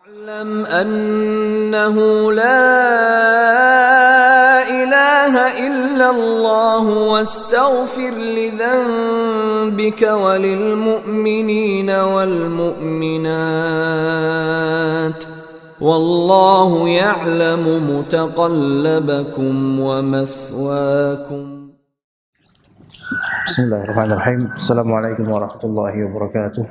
اعلم أنه لا إله إلا الله واستغفر لذنبك وللمؤمنين والمؤمنات والله يعلم متقلبكم ومثواكم. Bismillahirrahmanirrahim. Assalamualaikum warahmatullahi wabarakatuh.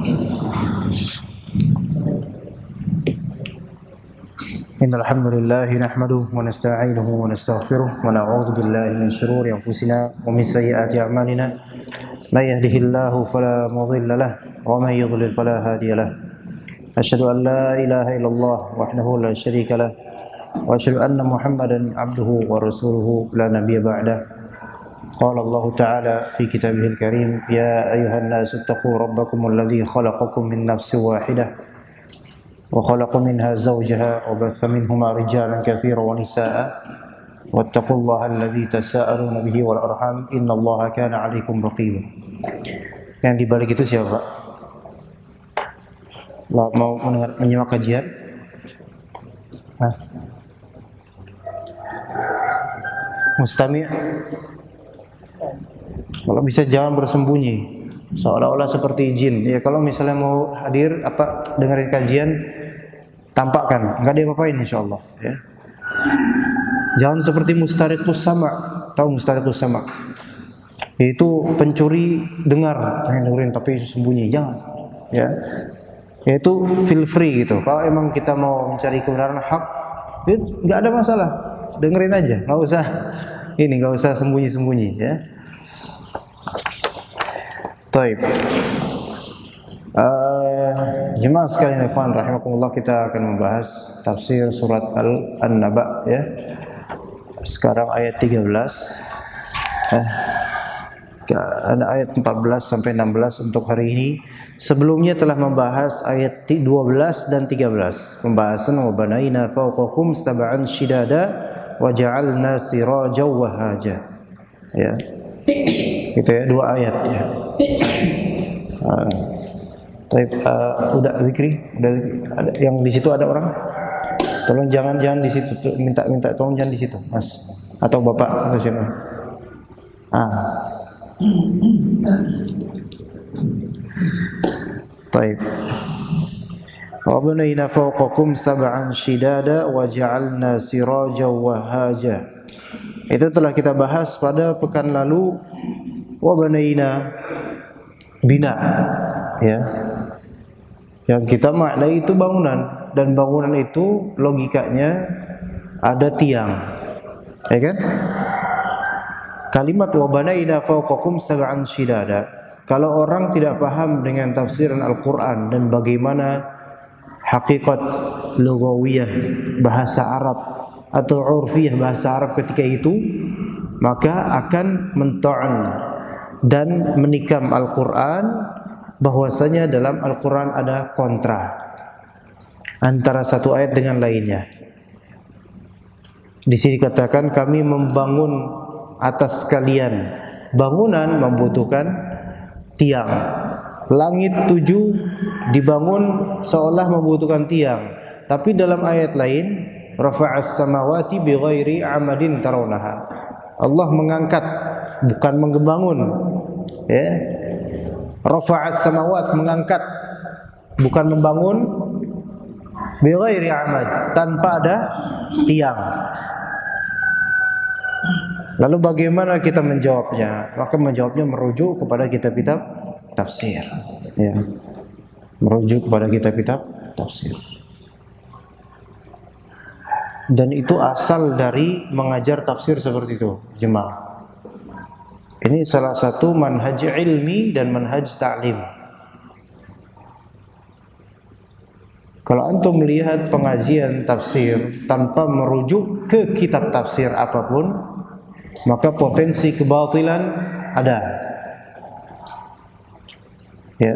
Innal hamdalillah nahmaduhu wa nasta'inuhu wa nastaghfiruh wa na'udzu billahi min shururi anfusina wa min sayyiati a'malina. May yahdihillahu fala mudilla lahu wa may yudlil fala hadiya lahu. Asyhadu an la ilaha illallah wahdahu la syarika lahu wa asyhadu anna Muhammadan 'abduhu wa rasuluhu la nabiyya ba'dahu. Qala Allah Ta'ala fi kitabihil karim, ya ayuhan nasu ittaqu rabbakum alladhi khalaqakum min nafsin wahidah wa khalaqa minha zawjaha wa batha minhuma rijalan katsiran wa nisaa'a wattaqullaha alladhi tasaaluna bihi wal arham innallaha kana 'alaykum raqiba. Yang di balik itu siapa, Pak? Mau menyimak kajian? Hah? Mustami'? Kalau bisa jangan bersembunyi, seolah-olah seperti jin. Ya kalau misalnya mau hadir dengerin kajian, tampakkan, enggak ada apa-apain insyaallah ya. Jangan seperti mustariqus sama'. Tahu mustariqus sama'? Yaitu pencuri dengar, pengen dengerin tapi sembunyi, jangan. Ya. Yaitu feel free gitu. Kalau emang kita mau mencari kebenaran hak, itu enggak ada masalah. Dengerin aja, enggak usah sembunyi-sembunyi ya. Taib. Jemaah sekalian ikhwan rahimakumullah, kita akan membahas tafsir surat An-Naba ya. Sekarang ayat 13. Ada ayat 14 sampai 16 untuk hari ini. Sebelumnya telah membahas ayat 12 dan 13. Pembahasan wa banaina fawqakum sab'an shidada wa ja'alna sirajan wahaja. Ya. Itu ya, dua ayat ya. Udah zikri, ada yang di situ ada orang. Tolong jangan di situ, minta tolong jangan di situ, Mas. Atau Bapak atau siapa? Taib. Wa banayna fawqakum sab'an shidada wa ja'alna sirajan wahaja. Itu telah kita bahas pada pekan lalu. Wa banayna, bina ya. Yang kita maknai itu bangunan, dan bangunan itu logikanya ada tiang. Ya kan? Kalimat wa banayna fawqakum sab'an shidada, kalau orang tidak paham dengan tafsiran Al-Qur'an dan bagaimana hakikat lughawiyah bahasa Arab atau urfiyah bahasa Arab ketika itu, maka akan menta'an dan menikam Al-Qur'an, bahwasanya dalam Al-Qur'an ada kontra antara satu ayat dengan lainnya. Di sini dikatakan kami membangun atas kalian bangunan membutuhkan tiang. Langit 7 dibangun seolah membutuhkan tiang, tapi dalam ayat lain rafa'as samawati bighairi amadin tarawnaha, Allah mengangkat bukan membangun ya. Rafa'as samawat, mengangkat bukan membangun, bighairi amad, tanpa ada tiang. Lalu bagaimana kita menjawabnya? Maka menjawabnya merujuk kepada kitab-kitab tafsir ya. Merujuk kepada kitab-kitab tafsir. Dan itu asal dari mengajar tafsir seperti itu, jemaah. Ini salah satu manhaj ilmi dan manhaj ta'lim. Kalau antum melihat pengajian tafsir tanpa merujuk ke kitab tafsir apapun, maka potensi kebatilan ada. Ya.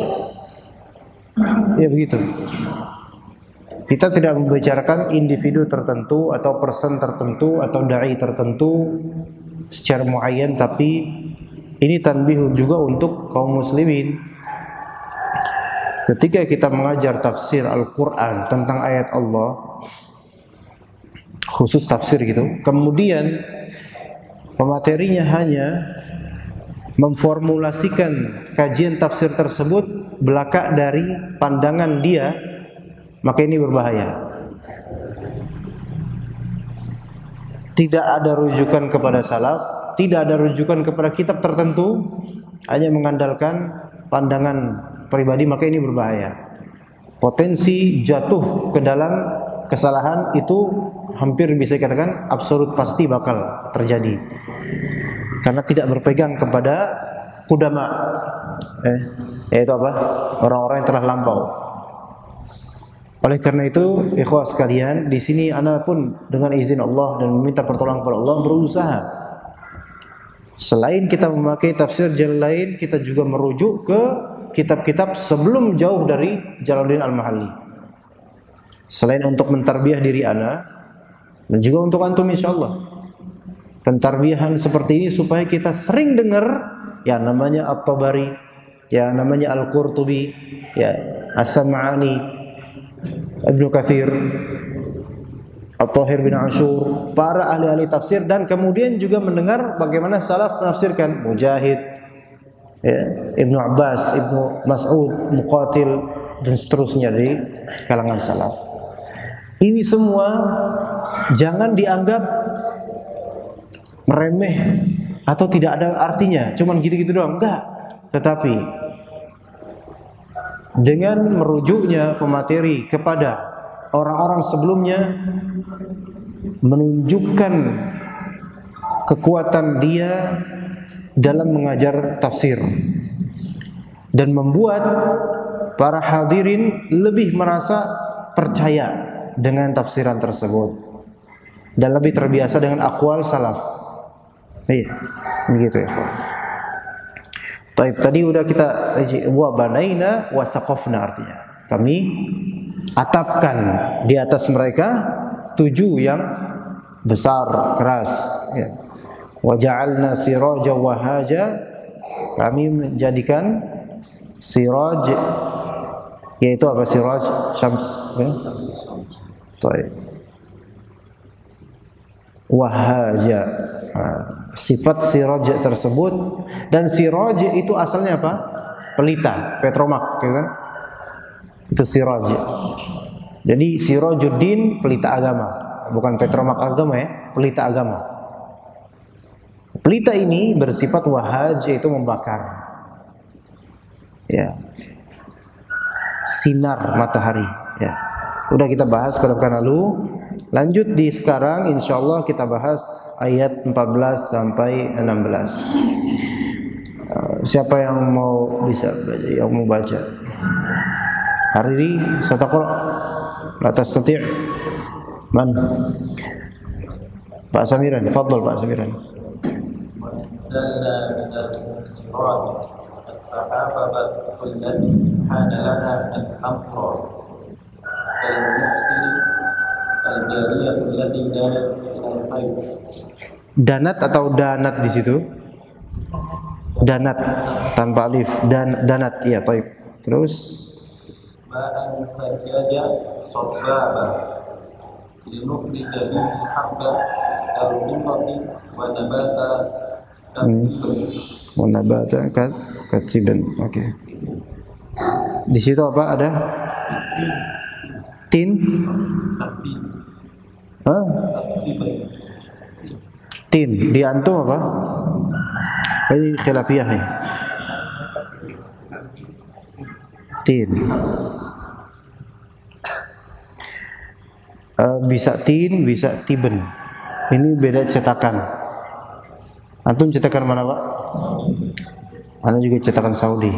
Ya begitu. Kita tidak membicarakan individu tertentu atau person tertentu atau dai tertentu secara muayyan, tapi ini tanbih juga untuk kaum muslimin. ketika kita mengajar tafsir Al-Quran tentang ayat Allah, khusus tafsir gitu, kemudian pematerinya hanya memformulasikan kajian tafsir tersebut belaka dari pandangan dia, maka ini berbahaya. Tidak ada rujukan kepada salaf, tidak ada rujukan kepada kitab tertentu, hanya mengandalkan pandangan pribadi, maka ini berbahaya. Potensi jatuh ke dalam kesalahan itu hampir bisa dikatakan absolut, pasti bakal terjadi. Karena tidak berpegang kepada kudama, yaitu apa? Orang-orang yang telah lampau. Oleh karena itu, ikhwah sekalian, di sini ana pun dengan izin Allah dan meminta pertolongan kepada Allah berusaha. Selain kita memakai tafsir jalan lain, kita juga merujuk ke kitab-kitab sebelum jauh dari Jalaluddin Al-Mahalli. Selain untuk mentarbiyah diri ana, dan juga untuk antum insyaallah. Pentarbiyahan seperti ini supaya kita sering dengar yang namanya At-Tabari, yang namanya Al-Qurtubi, ya As-Sam'ani, Ibnu Katsir, At-Thahir bin Ashur, para ahli-ahli tafsir, dan kemudian juga mendengar bagaimana salaf menafsirkan, Mujahid, ya, Ibnu Abbas, Ibnu Mas'ud, Muqatil, dan seterusnya dari kalangan salaf. Ini semua jangan dianggap remeh atau tidak ada artinya, cuman gitu-gitu doang, enggak. Tetapi dengan merujuknya pemateri kepada orang-orang sebelumnya, menunjukkan kekuatan dia dalam mengajar tafsir dan membuat para hadirin lebih merasa percaya dengan tafsiran tersebut dan lebih terbiasa dengan aqwal salaf. Iya, begitu ya. Taib, tadi udah kita wa banaina wa saqafna, artinya kami atapkan di atas mereka 7 yang besar keras, ya. Wa ja'alna siraja wahaja, kami menjadikan siraj, yaitu apa? Siraj syams, ya. Taib. Wahaja, sifat siraj tersebut, dan siraj itu asalnya apa? Pelita, petromak, gitu kan? Itu siraj. Jadi Sirajuddin pelita agama, bukan petromak agama ya, pelita agama. Pelita ini bersifat wahaj, yaitu membakar, ya, sinar matahari, ya. Udah kita bahas pada pekan lalu. Lanjut di sekarang, insyaallah kita bahas ayat 14 sampai 16. Siapa yang mau bisa baca, yang mau baca? Hari ini sataqra la tastati'. Man? Pak Samiran, fadhal Pak Samiran. Danat atau danat di situ? Danat tanpa alif, dan danat, iya, taib. Terus ma'an fajaja sabbaba linukhrija bihi habba al-qimati wa nabata wa nabata katiban. Oke. Di situ apa ada? Tin? Hah? Tin. Di antum apa? Ini khilafiyah ya. Tin. Bisa tin, bisa tiben. Ini beda cetakan. Antum cetakan mana, Pak? Ana juga cetakan Saudi.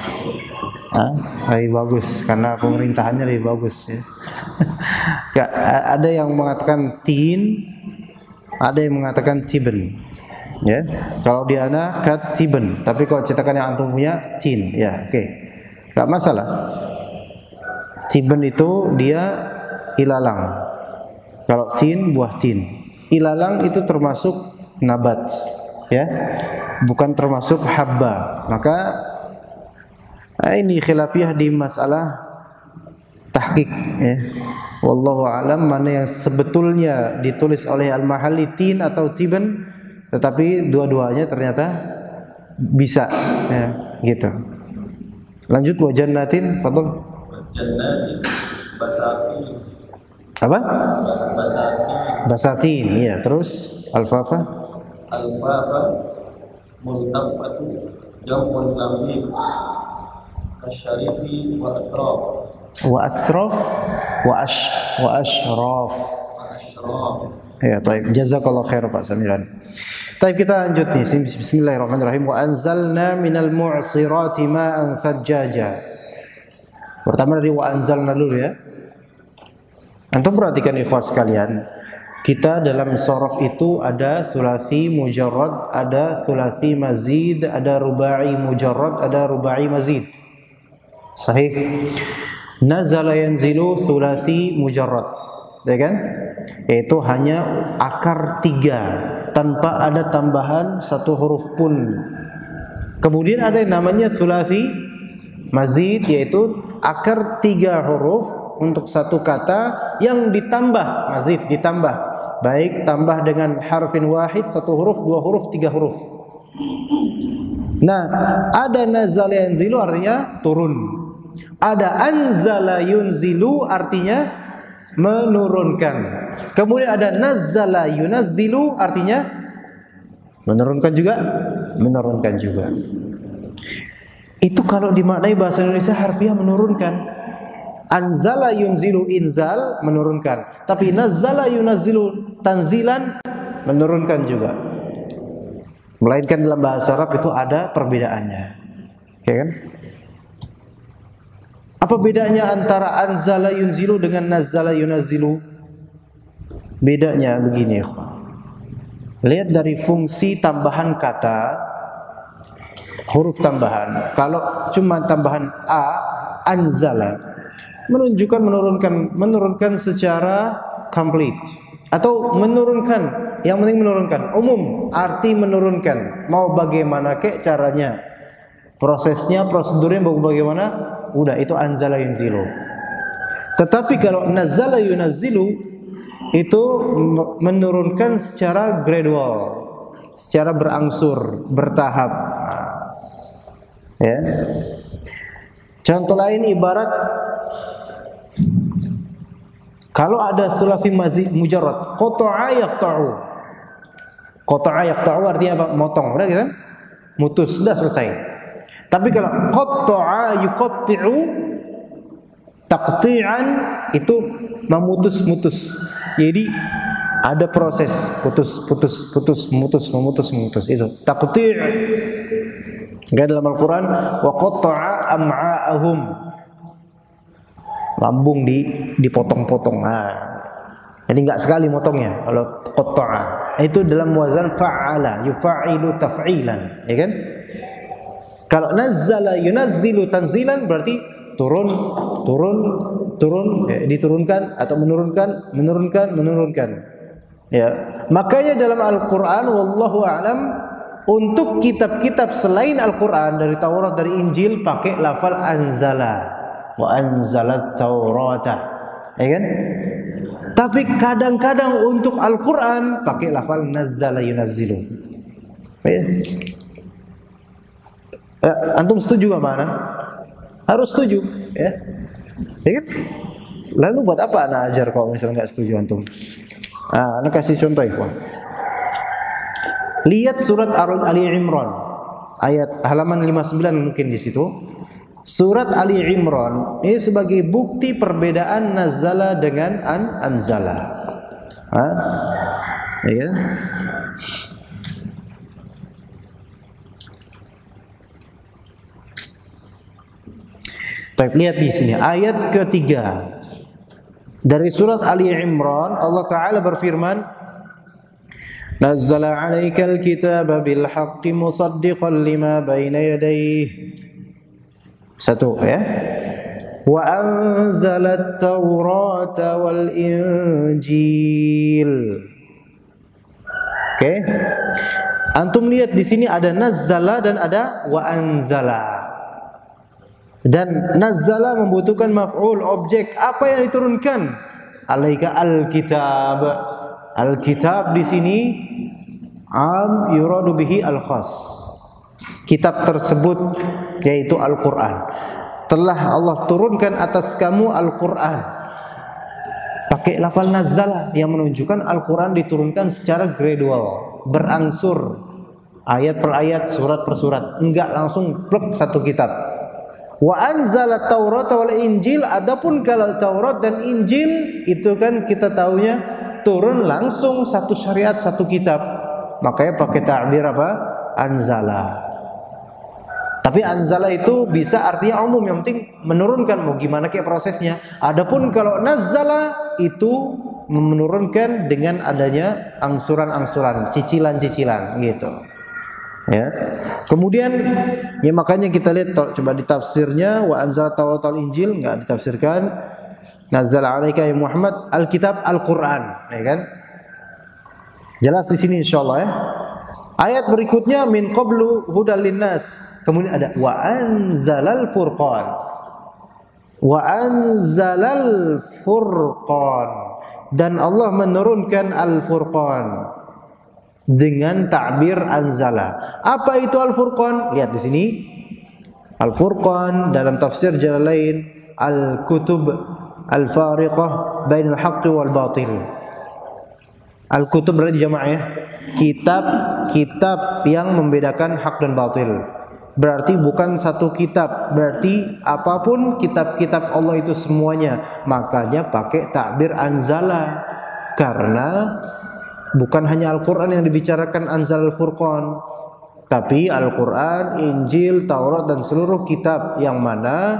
Lebih bagus karena pemerintahannya lebih bagus ya. Gak, ada yang mengatakan tin, ada yang mengatakan tiben. Ya, kalau di ana katiben, tapi kalau cetakan yang antum punya tin, ya, oke. Gak masalah. Tiben itu dia ilalang. Kalau tin, buah tin. Ilalang itu termasuk nabat, ya, bukan termasuk habba. Maka Nah, ini khilafiyah di masalah tahqiq ya. Wallahu a'lam mana yang sebetulnya ditulis oleh Al-Mahalli tin atau tiban, tetapi dua-duanya ternyata bisa ya, gitu. Lanjut wa jannatin, fadhol. Jannatin basatin. Apa? Basatin. Basatin, iya. Terus alfafa? Alfafa multafatu jamul lamim asyarifi wa asraf. Wa asraf wa ashraf. Ya, baik. Jazakallahu khair Pak Samiran. Baik, kita lanjut nih. Bismillahirrahmanirrahim. Wa anzalna minal mu'sirati ma'an thajjaja. Pertama dari wa anzalna dulu ya. Antum perhatikan ikhwas sekalian. Kita dalam sorof itu ada thulathi mujarrad, ada thulathi mazid, ada rubai mujarrad, ada rubai mazid. Sahih. Nazala yanzilu thulathi mujarrad, ya kan? Yaitu hanya akar 3 tanpa ada tambahan satu huruf pun. Kemudian ada yang namanya thulathi mazid, yaitu akar 3 huruf untuk satu kata yang ditambah, mazid ditambah, baik tambah dengan harfin wahid, 1 huruf, 2 huruf, 3 huruf. Nah, ada nazala yanzilu artinya turun. Ada anzala yunzilu artinya menurunkan. Kemudian ada nazzala yunazzilu artinya menurunkan juga, menurunkan juga. Itu kalau dimaknai bahasa Indonesia harfiah menurunkan. Anzala yunzilu inzal menurunkan, tapi nazzala yunazzilu tanzilan menurunkan juga. Melainkan dalam bahasa Arab itu ada perbedaannya. Ya kan? Apa bedanya antara anzala yunzilu dengan nazzala yunazzilu? Bedanya begini, lihat dari fungsi tambahan kata, huruf tambahan. Kalau cuma tambahan a, anzala, menunjukkan menurunkan secara complete, atau menurunkan, yang penting menurunkan, umum, arti menurunkan. Mau bagaimana kek caranya, prosesnya, prosedurnya bagaimana, udah itu anzala yunzilu. Tetapi kalau nazzala yunazzilu itu menurunkan secara gradual, secara berangsur, bertahap. Ya. Contoh lain ibarat kalau ada thulathi mazid mujarrad, qata'a yaqta'u. Qata'a yaqta'u artinya apa? Motong, udah gitu kan? Mutus, sudah selesai. Tapi kalau qatta'a yuqatti'u, taqti'an itu memutus-mutus. Jadi ada proses memutus itu taqti'. Enggak dalam Al-Qur'an wa qatta'a am'a'ahum. Lambung dipotong-potong. Nah, jadi enggak sekali motongnya kalau qatta'a. Itu dalam wazan fa'ala, yufa'ilu taf'ilan, ya kan? Kalau nazzala yunazzilu tanzilan berarti turun, ya, diturunkan atau menurunkan. Ya, makanya dalam Al-Qur'an wallahu a'lam untuk kitab-kitab selain Al-Qur'an dari Taurat, dari Injil pakai lafal anzala, wa anzalat Taurata, ya kan? Tapi kadang-kadang untuk Al-Qur'an pakai lafal nazzala yunazzilu. Ya. Antum setuju gak mana? Harus setuju, ya. Ya kan? Lalu buat apa anak ajar kalau misalnya nggak setuju antum? Anak kasih contoh ya. Lihat surat Ali Imran ayat halaman 59 mungkin di situ. Surat Ali Imran ini sebagai bukti perbedaan nazala dengan anzala. Ya kan? Baik, lihat di sini ayat ketiga dari surat Ali Imran. Allah Ta'ala berfirman, Nazzala 'alaikal kitaba bil haqqi musaddiqan lima baina yadayhi. Satu ya. Wa anzalat Taurata wal Injil. Oke. Antum lihat di sini ada nazzala dan ada wa anzala. Dan nazzala membutuhkan maf'ul, objek. Apa yang diturunkan? Alaika al-kitab. Al-kitab di sini am yuradu bihi al-khas. Kitab tersebut yaitu Al-Qur'an. Telah Allah turunkan atas kamu Al-Qur'an. Pakai lafal nazzala yang menunjukkan Al-Qur'an diturunkan secara gradual, berangsur, ayat per ayat, surat per surat, enggak langsung plek satu kitab. Wa anzala Taurat wal Injil. Adapun kalau Taurat dan Injil itu kan kita tahunya turun langsung satu syariat, satu kitab. Makanya pakai ta'bir apa? Anzala. Tapi anzala itu bisa artinya umum, yang penting menurunkan, mau gimana kayak prosesnya. Adapun kalau nazzala itu menurunkan dengan adanya angsuran-angsuran, cicilan-cicilan gitu. Ya. Kemudian ya makanya kita lihat coba di tafsirnya wa anzala Taurat wal Injil, enggak ditafsirkan nazzala 'alaika ya Muhammad alkitab Al-Qur'an, ya kan? Jelas di sini insyaallah ya. Ayat berikutnya min qablu hudal linnas. Kemudian ada wa anzalal furqan. Wa anzalal furqan. Dan Allah menurunkan al-furqan dengan ta'bir anzala. Apa itu al-furqan? Lihat di sini. Al-furqan dalam tafsir Jalalain al-kutub al-fariqah bainal haqqi wal batil. Al-kutub berarti jama' ya. Kitab-kitab yang membedakan hak dan batil. Berarti bukan satu kitab, berarti apapun kitab-kitab Allah itu semuanya. Makanya pakai takbir anzala, karena bukan hanya Al-Quran yang dibicarakan anzal al-furqan, tapi Al-Quran, Injil, Taurat dan seluruh kitab, yang mana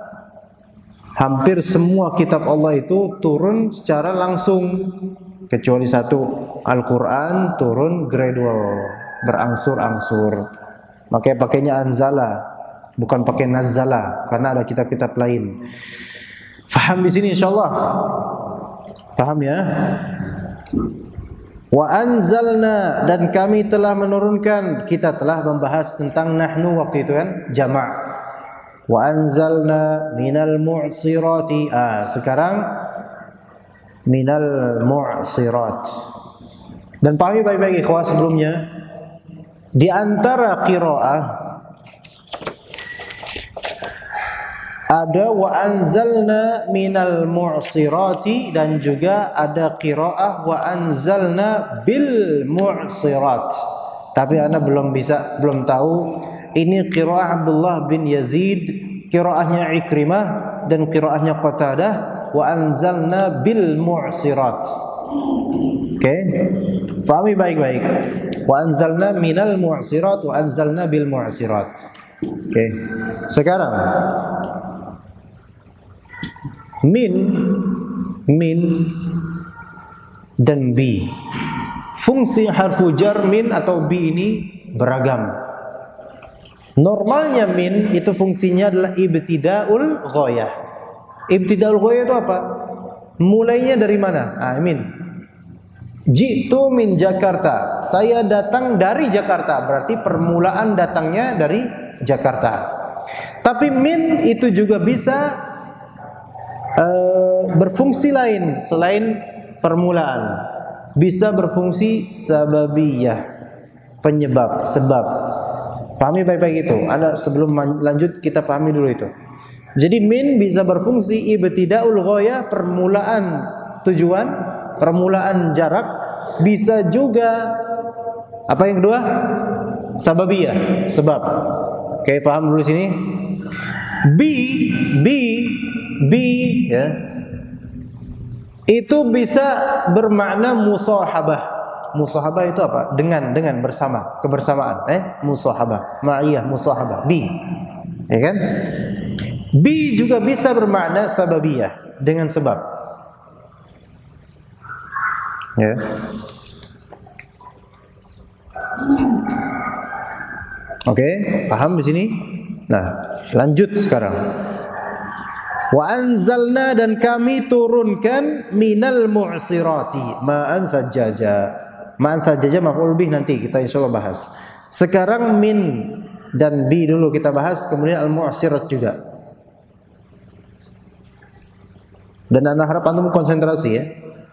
hampir semua kitab Allah itu turun secara langsung, kecuali satu, Al-Quran turun gradual, berangsur-angsur. Makanya pakainya anzala, bukan pakai nazzala, karena ada kitab-kitab lain. Faham di sini insyaallah? Faham ya? Wa anzalna, dan kami telah menurunkan. Kita telah membahas tentang nahnu waktu itu kan, jama'. Wa anzalna minal mu'sirati. Sekarang minal mu'sirat. Dan pahami baik-baik ikhwah, sebelumnya di antara qiraah ada wa anzalna minal mu'sirati, dan juga ada qiraah wa anzalna bil mu'sirat. Tapi ana belum tahu ini qiraah Abdullah bin Yazid, qiraahnya Ikrimah, dan qiraahnya Qatadah, wa anzalna bil mu'sirat. Oke, fahami baik-baik. Wa anzalna minal mu'sirat wa anzalna bil mu'sirat. Oke. Sekarang min dan bi. Fungsi harfu jar min atau bi ini beragam. Normalnya min itu fungsinya adalah ibtida'ul ghayah. Ibtida'ul ghayah itu apa? Mulainya dari mana? Min. Jitu min Jakarta. Saya datang dari Jakarta. Berarti permulaan datangnya dari Jakarta. Tapi min itu juga bisa berfungsi lain selain permulaan. Bisa berfungsi sababiyah, penyebab, sebab. Pahami baik-baik itu. Anda sebelum lanjut kita pahami dulu itu. Jadi min bisa berfungsi ibtida'ul ghayah, permulaan tujuan, permulaan jarak. Bisa juga apa yang kedua? Sababiyah, sebab. Oke, paham dulu sini. Bi ya. Itu bisa bermakna musahabah. Musahabah itu apa? Dengan bersama, kebersamaan. Musahabah, ma'iyah, musahabah. Bi. Ya kan? Bi juga bisa bermakna sababiyah, dengan sebab. Ya. Oke, paham di sini? Nah, lanjut sekarang. Wa anzalna, dan kami turunkan minal mu'sirati ma'an thajjaja. Ma'an thajjaja maf'ul bih, nanti kita insyaallah bahas. Sekarang min dan bi dulu kita bahas, kemudian al-mu'sirat juga. Dan ana harap antum konsentrasi ya.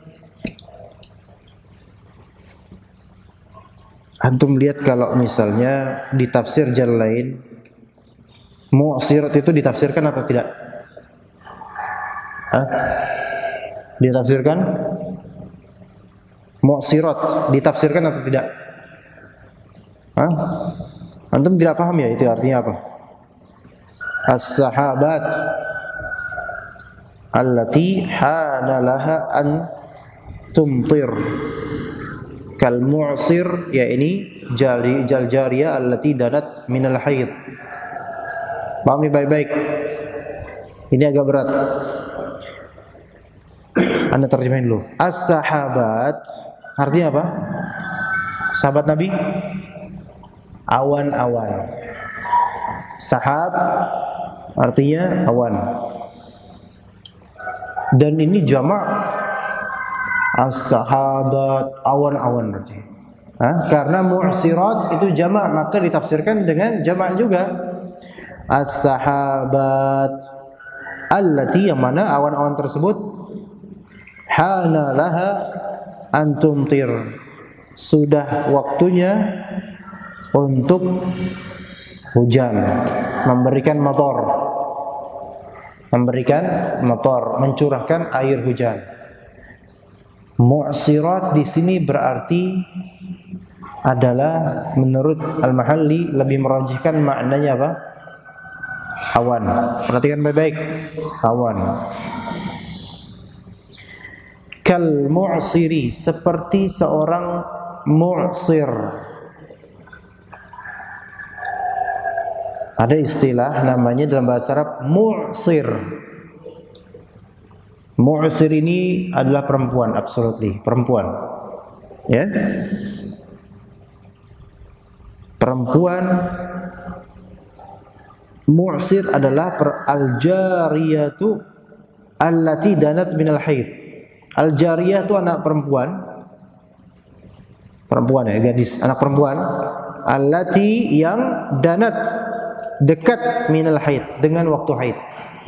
Antum lihat kalau misalnya di tafsir jalan lain mu'sirat itu ditafsirkan atau tidak? Hah? Ditafsirkan? Mu'sirat ditafsirkan atau tidak? Hah? Antum tidak paham ya itu artinya apa? As-sahabat allati hana laha an tumtir kal mu'sir, ya ini jariyah allati danat minal haid. Pahami baik-baik. Ini agak berat. Anda terjemahin dulu. As-sahabat artinya apa? Sahabat Nabi? Awan-awan. Sahab artinya awan. Dan ini jamak. As-sahabat, awan-awan berarti. Karena mu'sirat itu jamak, maka ditafsirkan dengan jamak juga. As-sahabat allati, yang mana awan-awan tersebut hana laha antumtir, sudah waktunya untuk hujan, memberikan matar, mencurahkan air hujan. Mu'sirat di sini berarti adalah menurut Al-Mahalli lebih merajihkan maknanya apa? Awan. Perhatikan baik-baik. Awan. Kal mu'siri, seperti seorang mu'sir. Ada istilah namanya dalam bahasa Arab mu'sir. Mu'sir ini adalah perempuan, absolutely perempuan. Ya. Perempuan. Mu'sir adalah al-jariyatu allati danat minal haid. Al-jariyah itu anak perempuan. Perempuan ya, gadis, anak perempuan. Allati, yang danat, dekat minal haid, dengan waktu haid.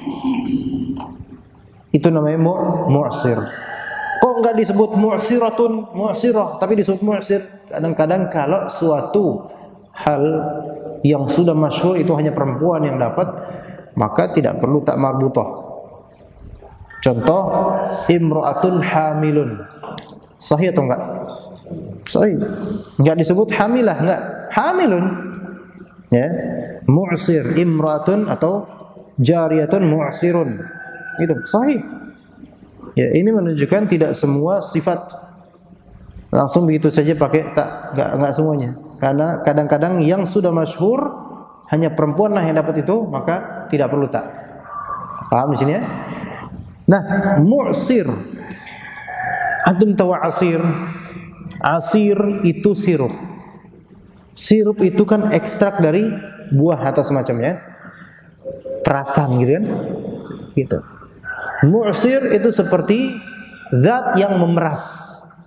Itu namanya mu'sir. Kok enggak disebut mu'siratun, mu'sirah, tapi disebut mu'sir? Kadang-kadang kalau suatu hal yang sudah masyhur itu hanya perempuan yang dapat, maka tidak perlu tak marbutah. Contoh, imra'atun hamilun. Sahih atau enggak? Sahih. Enggak disebut hamilah, enggak. Hamilun. Ya. Mu'sir, imra'atun atau jariyatun mu'sirun. Itu sahih. Ya, ini menunjukkan tidak semua sifat langsung begitu saja pakai tak, enggak semuanya. Karena kadang-kadang yang sudah masyhur hanya perempuan lah yang dapat itu, maka tidak perlu tak. Paham di sini ya? Nah, mu'sir. Antum tahu asir? Asir itu sirup. Sirup itu kan ekstrak dari buah atau semacamnya. Perasan gitu kan? Gitu. Mu'sir itu seperti zat yang memeras.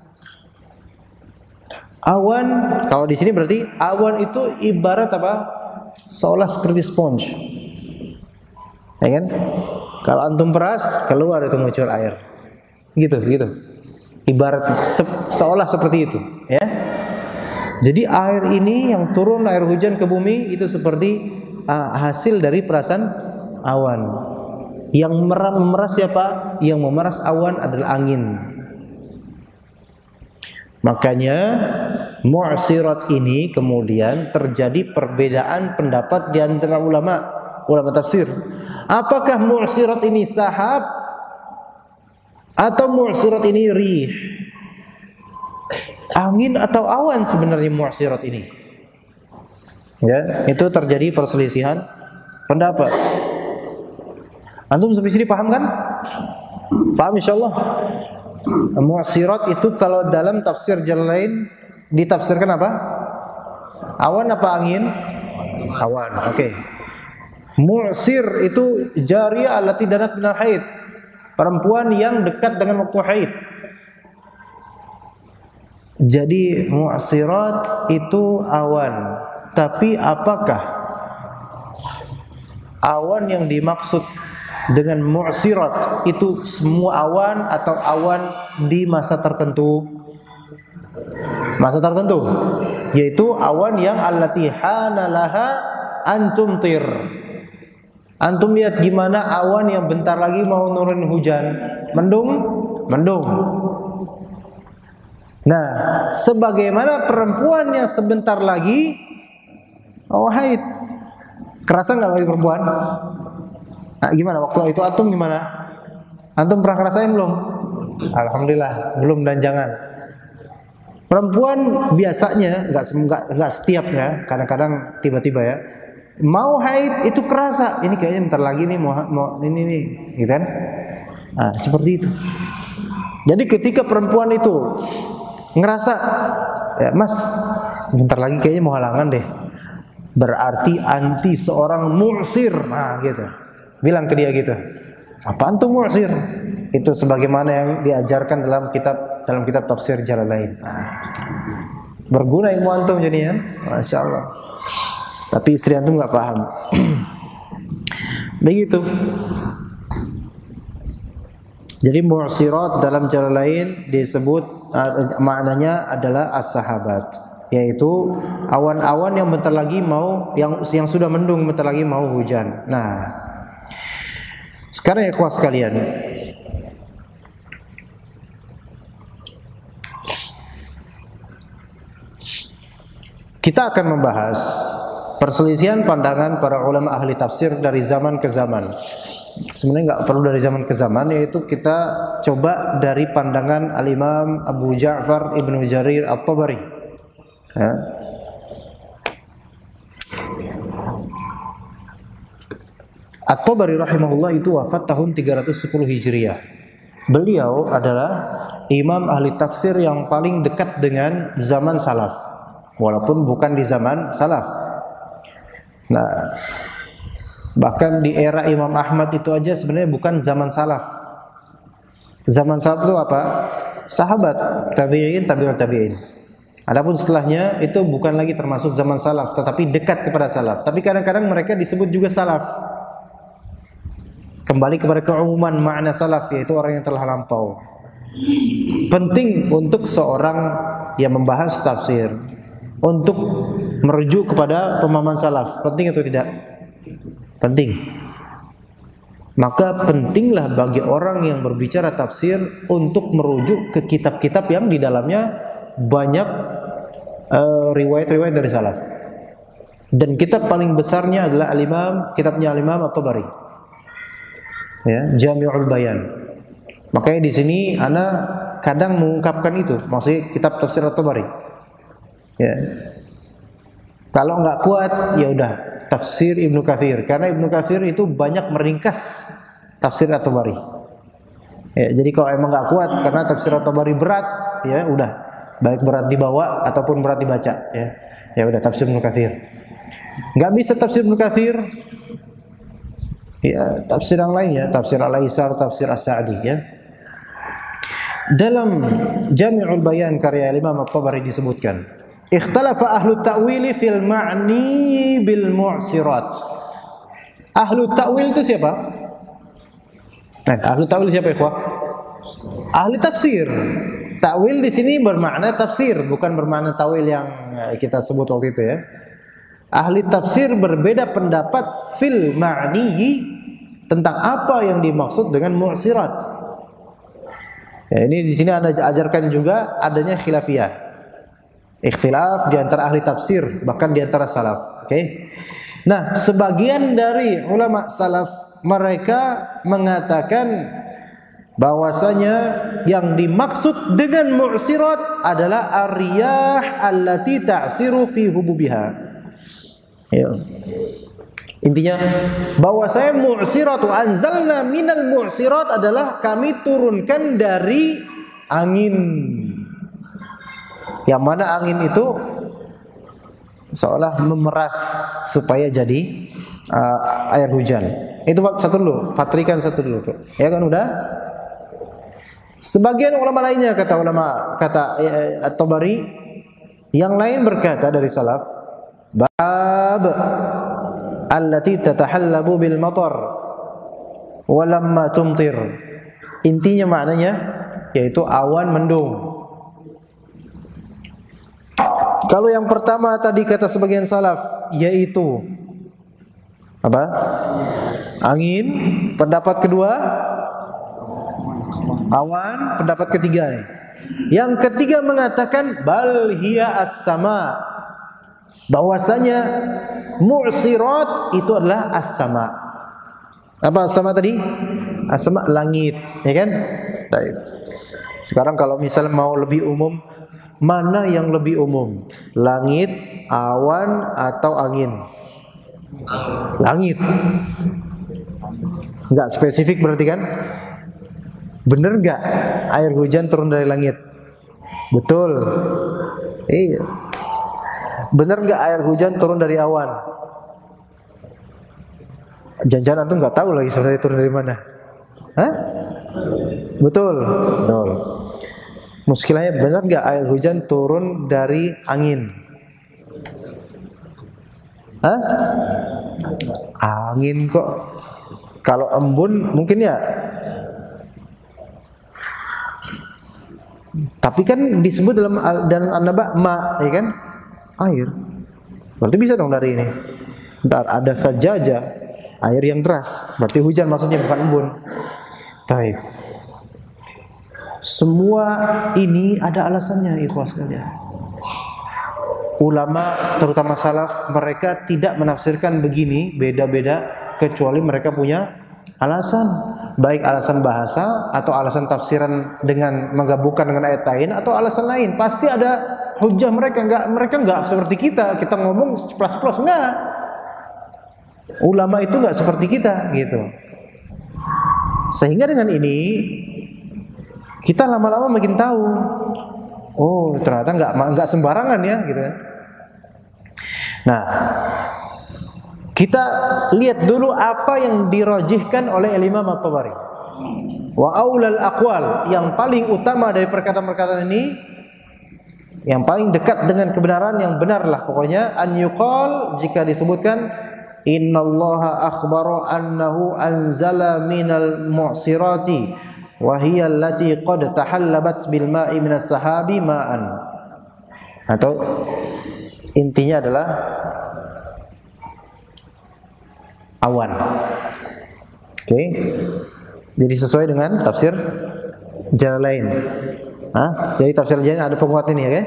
Awan, kalau di sini berarti awan itu ibarat apa? Seolah seperti sponge. Ya kan? Kalau antum peras, keluar itu muncul air. Gitu. Ibarat seolah seperti itu, ya. Jadi air ini yang turun, air hujan ke bumi itu seperti hasil dari perasan awan. Yang memeras siapa? Yang memeras awan adalah angin. Makanya mu'sirat ini kemudian terjadi perbedaan pendapat di antara ulama tafsir. Apakah mu'sirat ini sahab atau mu'sirat ini rih? Angin atau awan sebenarnya mu'sirat ini? Ya, itu terjadi perselisihan pendapat. Antum sampai sini paham kan? Paham insyaallah. Mu'sirat itu kalau dalam tafsir jalan lain ditafsirkan apa? Awan apa angin? Awan. Oke. Mu'sir itu jariyah allati danat minal haid. Perempuan yang dekat dengan waktu haid. Jadi mu'sirat itu awan. Tapi apakah awan yang dimaksud dengan mu'sirat itu semua awan atau awan di masa tertentu? Masa tertentu, yaitu awan yang allati hanalaha antumtir. Antum lihat gimana awan yang bentar lagi mau nurun hujan, mendung. Nah, sebagaimana perempuan yang sebentar lagi haid. Kerasa nggak bagi perempuan? Nah, gimana waktu itu antum gimana? Antum pernah ngerasain belum? Alhamdulillah belum dan jangan. Perempuan biasanya nggak setiap ya, kadang-kadang tiba-tiba ya mau haid itu kerasa. Ini kayaknya bentar lagi nih mau ini nih, gitu kan? Nah, seperti itu. Jadi ketika perempuan itu ngerasa, ya Mas, bentar lagi kayaknya mau halangan deh, berarti anti seorang mu'sir. Nah gitu, bilang ke dia gitu, apaan tuh mu'sir? Itu sebagaimana yang diajarkan dalam kitab tafsir Jalalain. Berguna ilmu antum jadinya, Masya Allah. Tapi istri antum nggak paham. Begitu. Jadi mu'sirat dalam Jalalain disebut maknanya adalah as-sahabat, yaitu awan-awan yang bentar lagi mau yang sudah mendung bentar lagi mau hujan. Nah, sekarang ya ikhwah sekalian, kita akan membahas perselisihan pandangan para ulama ahli tafsir dari zaman ke zaman. Sebenarnya nggak perlu dari zaman ke zaman, yaitu kita coba dari pandangan Al-Imam Abu Ja'far Ibnu Jarir At-Tabari. Ya. At-Tabari rahimahullah itu wafat tahun 310 Hijriah. Beliau adalah imam ahli tafsir yang paling dekat dengan zaman salaf, walaupun bukan di zaman salaf. Nah, bahkan di era Imam Ahmad itu aja sebenarnya bukan zaman salaf. Zaman salaf itu apa? Sahabat, tabi'in, tabi'ut tabi'in. Adapun setelahnya itu bukan lagi termasuk zaman salaf, tetapi dekat kepada salaf. Tapi kadang-kadang mereka disebut juga salaf. Kembali kepada keumuman makna salaf, yaitu orang yang telah lampau. Penting untuk seorang yang membahas tafsir untuk merujuk kepada pemahaman salaf. Penting atau tidak? Penting. Maka pentinglah bagi orang yang berbicara tafsir untuk merujuk ke kitab-kitab yang di dalamnya banyak riwayat-riwayat dari salaf. Dan kitab paling besarnya adalah kitabnya Al-Imam At-Tabari. Ya, Jami'ul Bayan. Makanya di sini ana kadang mengungkapkan itu, maksudnya kitab tafsir At-Tabari. Ya. Kalau nggak kuat, ya udah tafsir Ibnu Katsir, karena Ibnu Katsir itu banyak meringkas tafsir At-Tabari. Ya, jadi kalau emang nggak kuat karena tafsir At-Tabari berat, ya udah, baik berat dibawa ataupun berat dibaca. Ya udah tafsir Ibnu Katsir. Nggak bisa tafsir Ibnu Katsir, ya tafsir yang lainnya, tafsir Al-Aisar, tafsir As-Sa'di. Ya. Dalam Jami'ul Bayan karya Imam At-Tabari disebutkan, ikhtalafa ahlu ta'wili fil ma'ni bil mu'sirat. Ahlu ta'wil itu siapa? Ahlu ta'wil siapa, ikhwah? Ahli tafsir. Ta'wil di sini bermakna tafsir, bukan bermakna ta'wil yang kita sebut waktu itu ya. Ahli tafsir berbeda pendapat fil ma'ni, tentang apa yang dimaksud dengan mu'sirat. Ya, ini di sini Anda ajarkan juga adanya khilafiyah, ikhtilaf di antara ahli tafsir, bahkan di antara salaf. Oke. Nah, sebagian dari ulama salaf mereka mengatakan bahwasanya yang dimaksud dengan mu'sirat adalah ar-riyah allati ta'siru fi hububiha. Ya. Intinya bahwasanya mu'sirat, anzalna minal mu'sirat adalah kami turunkan dari angin. Yang mana angin itu seolah memeras supaya jadi air hujan. Itu satu dulu, patrikan satu dulu tuh. Ya kan udah? Sebagian ulama lainnya kata At-Tabari, yang lain berkata dari salaf, bab allati tatahallabu bil matar, walamma tumtir. Intinya maknanya yaitu awan mendung. Kalau yang pertama tadi kata sebagian salaf yaitu apa? Angin. Pendapat kedua awan. Pendapat ketiga nih. Yang ketiga mengatakan bal hiya as-sama, bahwasanya mu'sirat itu adalah as-sama. Apa as-sama tadi? As-sama langit, ya kan? Baik. Sekarang kalau misalnya mau lebih umum, mana yang lebih umum? Langit, awan atau angin? Langit. Enggak spesifik berarti kan? Bener enggak air hujan turun dari langit? Betul. Iya. Bener enggak air hujan turun dari awan? Jangan-jangan antum enggak tahu lagi sebenarnya turun dari mana. Hah? Betul. Betul. Muskilahnya benar enggak air hujan turun dari angin? Hah? Angin kok. Kalau embun mungkin ya. Tapi kan disebut dalam An-Naba ma, ya kan? Air. Berarti bisa dong dari ini. Entar ada sajaja, air yang deras. Berarti hujan maksudnya bukan embun. Baik. Semua ini ada alasannya, ikhwas sekalian. Ulama terutama salaf mereka tidak menafsirkan begini beda-beda kecuali mereka punya alasan, baik alasan bahasa atau alasan tafsiran dengan menggabungkan dengan ayat lain atau alasan lain. Pasti ada hujah mereka enggak seperti kita ngomong ceplas-ceplos, enggak. Ulama itu enggak seperti kita gitu. Sehingga dengan ini kita lama-lama makin tahu, oh ternyata enggak sembarangan ya gitu kan. Nah, kita lihat dulu apa yang dirajihkan oleh Imam At-Tabari. Wa aulal aqwal, yang paling utama dari perkataan-perkataan ini, yang paling dekat dengan kebenaran, yang benarlah pokoknya, an yuqal, jika disebutkan innallaha akhbara annahu anzala minal mu'sirati wa hiya allati qad tahallabat bil ma'i minas sahabi ma'an. Atau intinya adalah awan. Oke. Jadi sesuai dengan tafsir Jalalain. Jadi tafsir Jalalain ada penguat ini ya kan?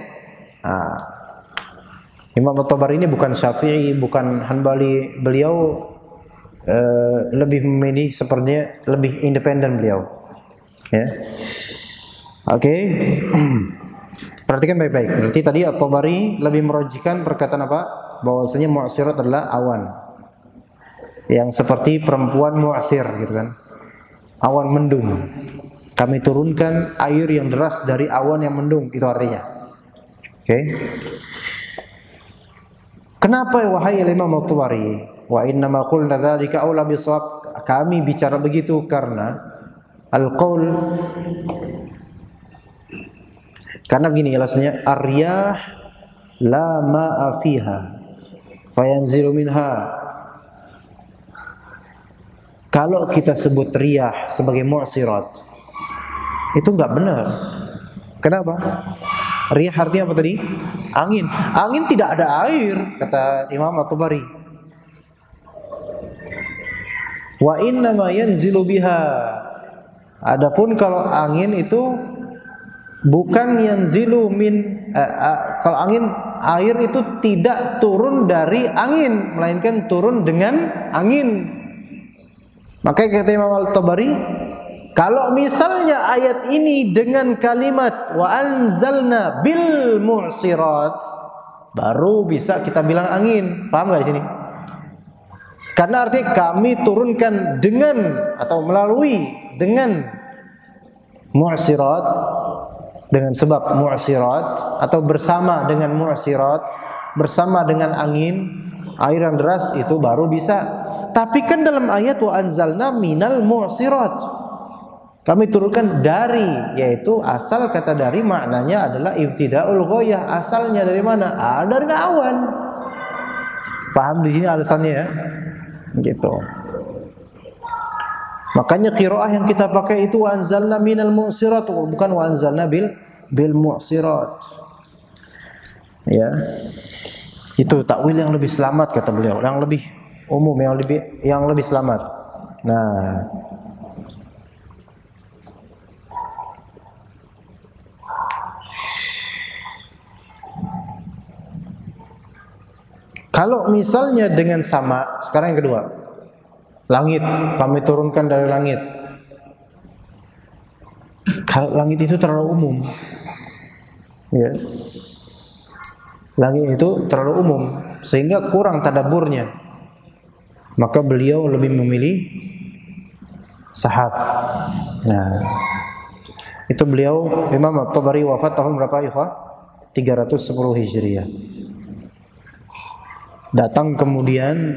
Imam At-Tabari ini bukan Syafi'i, bukan Hanbali. Beliau lebih memilih sepertinya lebih independen beliau. Ya. Oke. Perhatikan baik-baik. Berarti tadi At-Tabari lebih merajihkan perkataan apa? Bahwasanya mu'sirat adalah awan. Yang seperti perempuan mu'sir gitu kan. Awan mendung. Kami turunkan air yang deras dari awan yang mendung, itu artinya. Oke. Kenapa wahai Imam At-Tabari? Wa inna ma qulna dzalika aula bisawab. Kami bicara begitu karena al-qaul, karena begini alasannya, ar-riyah la ma'a fiha fayanzilu minha. Kalau kita sebut riyah sebagai mu'sirat, itu enggak benar. Kenapa? Riyah artinya apa tadi? Angin. Angin tidak ada air, kata Imam At-Tabari. Wa inna ma yanzilu biha. Adapun kalau angin itu bukan yanzilu min, kalau angin, air itu tidak turun dari angin, melainkan turun dengan angin. Makanya kata Imam Al-Tabari, kalau misalnya ayat ini dengan kalimat wa anzalna bil mu'sirat, baru bisa kita bilang angin. Paham enggak di sini? Karena artinya kami turunkan dengan atau melalui dengan mu'sirat, dengan sebab mu'sirat atau bersama dengan mu'sirat, bersama dengan angin, air yang deras, itu baru bisa. Tapi kan dalam ayat wa anzalna minal mu'sirat, kami turunkan dari, yaitu asal kata dari maknanya adalah ibtidaul ghayah. Asalnya dari mana? Dari awan. Paham di sini alasannya ya? Gitu. Makanya qiraah yang kita pakai itu wa anzalna minal mu'sirat, bukan wa anzalna bil mu'sirat. Ya. Itu takwil yang lebih selamat kata beliau, yang lebih umum, yang lebih selamat. Nah, kalau misalnya dengan sama, sekarang yang kedua, langit, kami turunkan dari langit. Kalau langit itu terlalu umum, ya, langit itu terlalu umum sehingga kurang tadaburnya. Maka beliau lebih memilih sahab. Nah, itu beliau Imam At-Tabari wafat tahun berapa ya? 310 Hijriah. Datang kemudian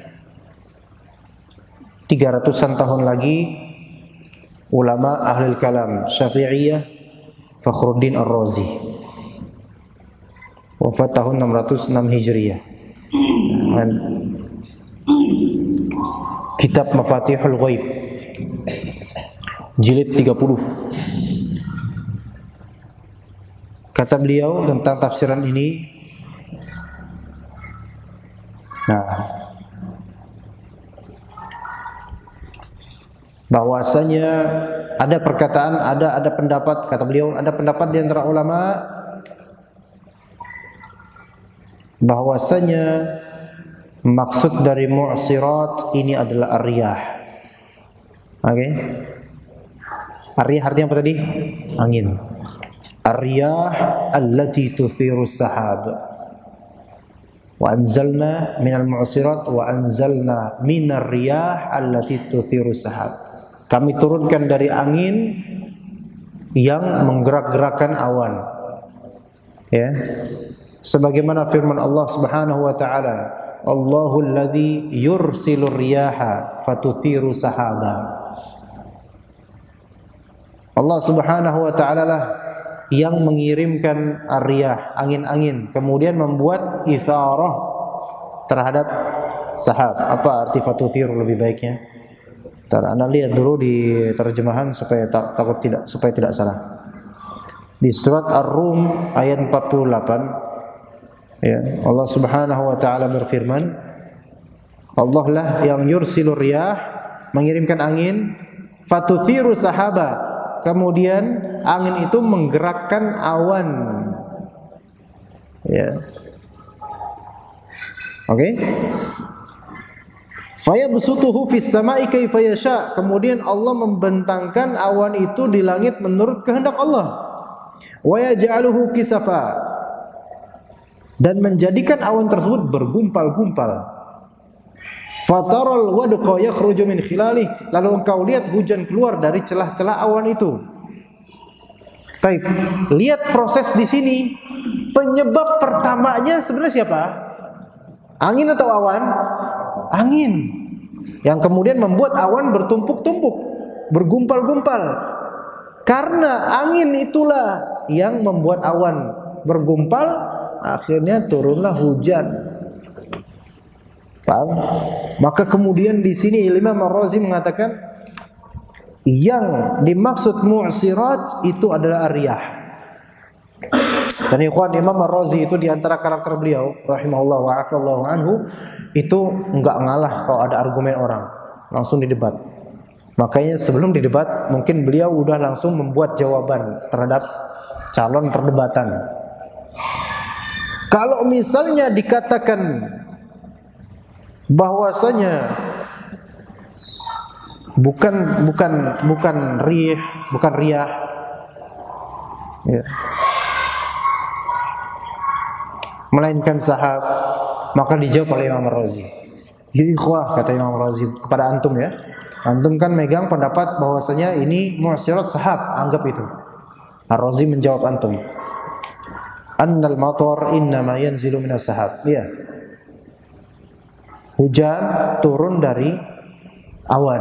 300-an tahun lagi ulama ahlul kalam Syafi'iyah Fakhruddin Ar-Razi wafat tahun 606 Hijriah. Dan kitab Mafatihul Ghaib jilid 30. Kata beliau tentang tafsiran ini, bahwasanya ada perkataan, ada pendapat, kata beliau, ada pendapat di antara ulama bahwasanya maksud dari mu'sirat ini adalah ar-riyah. Oke. Ar-riyah artinya apa tadi? Angin. Ar-riyah allati tuthiru sahab. Wa anzalna minal mu'sirat wa anzalna minar riyah allati tuthiru sahab. Kami turunkan dari angin yang menggerak-gerakkan awan. Ya. Sebagaimana firman Allah Subhanahu wa taala, Allahul ladzi yursilur riyaha fatuthiru sahaba. Allah Subhanahu wa taala lah yang mengirimkan ar-riyah, angin-angin, kemudian membuat itharah terhadap sahab. Apa arti fatuthiru lebih baiknya? Anda lihat dulu di terjemahan supaya takut tidak salah. Di surat Ar-Rum ayat 48, ya, Allah Subhanahu wa taala berfirman, Allah lah yang yursilur riyah, mengirimkan angin, fatuthiru sahaba, kemudian angin itu menggerakkan awan. Ya. Oke. Fayabsutuhu fis sama'i kaifa yasha. Kemudian Allah membentangkan awan itu di langit menurut kehendak Allah. Wa yaj'aluhu kisafa. Dan menjadikan awan tersebut bergumpal-gumpal. Fataral wadqa yakhruju min khilalihi. Lalu engkau lihat hujan keluar dari celah-celah awan itu. Baik, lihat proses di sini. Penyebab pertamanya sebenarnya siapa? Angin atau awan? Angin. Yang kemudian membuat awan bertumpuk-tumpuk, bergumpal-gumpal. Karena angin itulah yang membuat awan bergumpal, akhirnya turunlah hujan. Paham? Maka kemudian di sini Imam Ar-Razi mengatakan yang dimaksud mu'sirat itu adalah ar-riyah. Dan ikhwan, Imam Ar-Razi itu di antara karakter beliau rahimahullah wa afallahu anhu itu enggak ngalah kalau ada argumen orang, langsung didebat. Makanya sebelum didebat mungkin beliau udah langsung membuat jawaban terhadap calon perdebatan. Kalau misalnya dikatakan bahwasanya bukan riyah, ya, melainkan sahab, maka dijawab oleh Imam Ar-Razi. Ya ikhwah, kata Imam Ar-Razi kepada antum, ya, antum kan megang pendapat bahwasanya ini mu'sirat sahab, anggap itu. Ar-Razi menjawab antum, annal matar innama yanzilu minas sahab. Ya, hujan turun dari awan.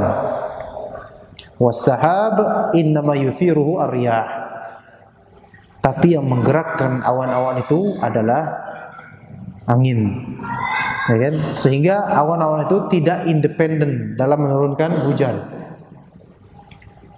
Was-sahab innama yuthiruhu ar-riyah. Tapi yang menggerakkan awan-awan itu adalah angin, ya kan? Sehingga awan-awan itu tidak independen dalam menurunkan hujan.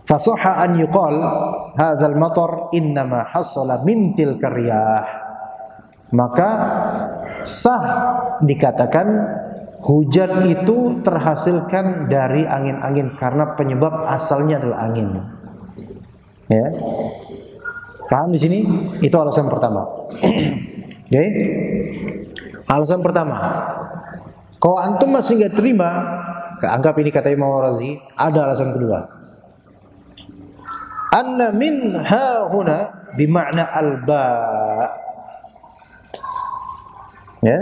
Fasahha an yuqal hadzal matar innama hasala min tilka riyah. Maka sah dikatakan hujan itu terhasilkan dari angin-angin karena penyebab asalnya adalah angin. Ya. Paham di sini? Itu alasan pertama. Oke. Alasan pertama. Kalau antum masih enggak terima, anggap ini kata Imam Razi, ada alasan kedua. Anna min ha huna bima'na al-ba. Ya.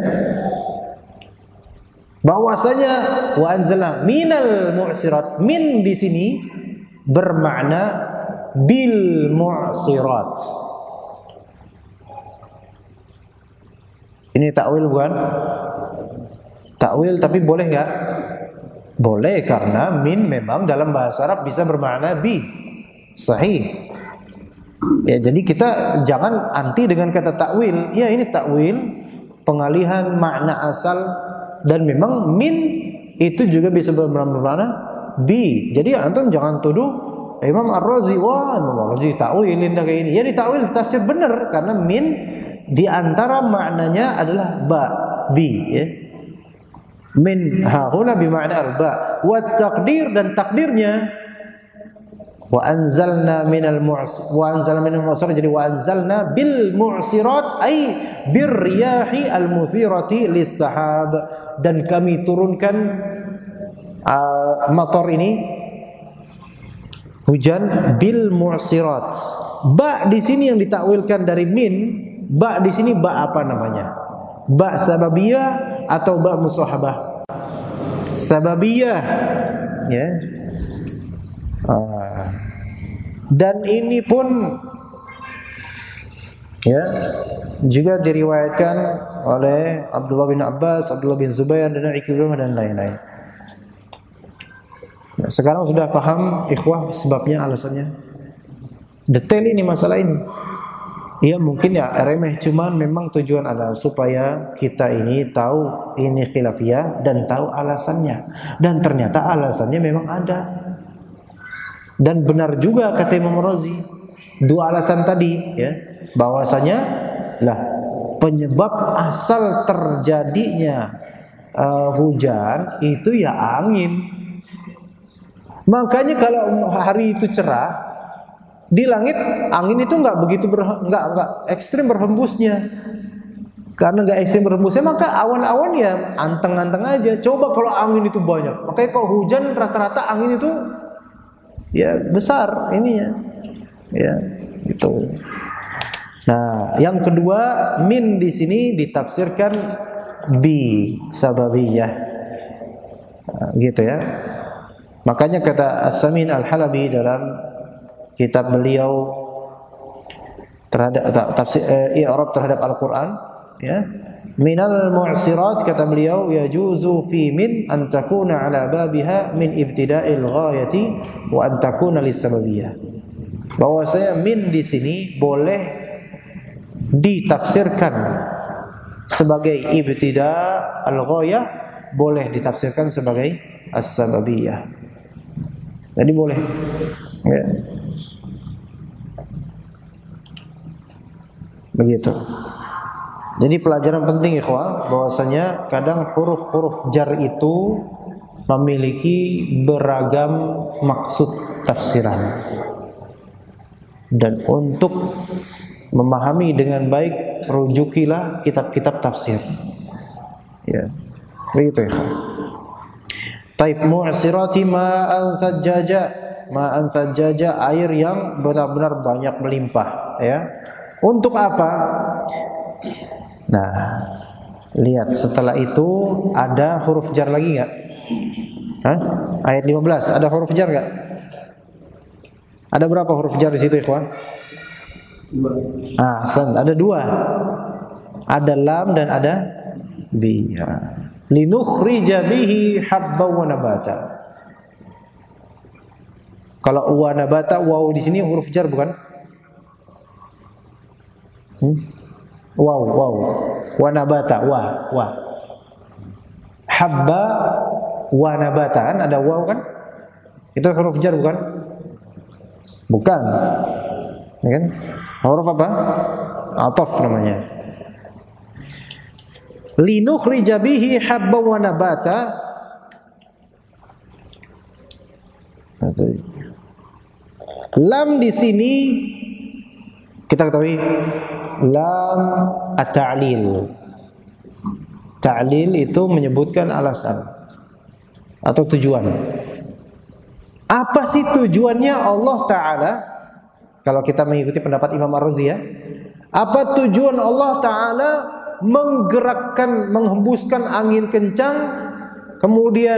Bahwasanya wa anzalna minal mu'sirat, min di sini bermakna bil mu'sirat. Ini takwil bukan? Takwil tapi boleh enggak? Boleh, karena min memang dalam bahasa Arab bisa bermakna bi. Sahih. Ya, jadi kita jangan anti dengan kata takwil. Ya, ini takwil, pengalihan makna asal, dan memang min itu juga bisa bermakna bi. Jadi antum jangan tuduh Imam Ar-Razi, wah Imam Ar-Razi takwilin dah kayak ini. Ya, ditawil tafsir benar karena min di antara maknanya adalah ba, bi, ya. Min hauna bi makna al-ba. Wa taqdir, dan takdirnya wa anzalna minal mu'sirat, jadi wa anzalna bil mu'sirat ay bir riyahi al muthirati lis sahab, dan kami turunkan matar ini, hujan, bil mu'sirat. Ba di sini yang ditakwilkan dari min, ba di sini ba apa namanya? Ba sababiyah atau ba musahabah? Sababiyah, ya. Dan ini pun ya juga diriwayatkan oleh Abdullah bin Abbas, Abdullah bin Zubair, dan Ikrimah dan lain-lain. Nah, sekarang sudah paham ikhwah sebabnya, alasannya. Detail ini masalah ini. Ya mungkin ya remeh, cuman memang tujuan adalah supaya kita ini tahu ini khilafiyah dan tahu alasannya. Dan ternyata alasannya memang ada. Dan benar juga kata Imam Razi, dua alasan tadi, ya, bahwasanya lah penyebab asal terjadinya hujan itu ya angin. Makanya kalau hari itu cerah di langit, angin itu enggak begitu enggak ekstrim berhembusnya. Karena enggak ekstrim berhembusnya, maka awan-awan ya anteng-anteng aja. Coba kalau angin itu banyak, makanya kalau hujan rata-rata angin itu ya besar ininya, ya itu. Nah, yang kedua, min di sini ditafsirkan bi sababiyah, gitu ya. Makanya kata As-Samin Al-Halabi dalam kitab beliau terhadap tafsir i'rab terhadap Al-Qur'an, ya. Minal mu'sirat, kata beliau, yajuzu fi min an takuna ala babiha min ibtida'il ghayati wa an takuna lis-sababiyah. Bahwasanya min di sini boleh ditafsirkan sebagai ibtida' al-ghayah, boleh ditafsirkan sebagai as-sababiyah. Jadi boleh, ya. Begitu. Jadi pelajaran penting ikhwah, bahwasanya kadang huruf-huruf jar itu memiliki beragam maksud tafsiran. Dan untuk memahami dengan baik, rujukilah kitab-kitab tafsir. Ya. Begitu ikhwah. Taib mu'sirati ma'an thajjaja. Ma'an thajjaja, air yang benar-benar banyak melimpah, ya. Untuk apa? Nah, lihat setelah itu ada huruf jar lagi enggak? Hah? Ayat 15 ada huruf jar enggak? Ada berapa huruf jar di situ, ikhwan? Ada dua. Ada lam dan ada bi. Linukhrija bihi habba wa nabata. Kalau wa nabata, waw di sini huruf jar bukan? Wow, wa nabata, wa. Habba wa nabata, kan ada waw kan? Itu huruf jar bukan? Bukan. Ya kan? Huruf apa? Ataf namanya. Linukhrija bihi habba wa nabata. Lam di sini kita ketahui lam at-ta'lil. Ta'lil itu menyebutkan alasan atau tujuan. Apa sih tujuannya Allah Ta'ala? Kalau kita mengikuti pendapat Imam Ar-Razi ya, apa tujuan Allah Ta'ala menggerakkan, menghembuskan angin kencang, kemudian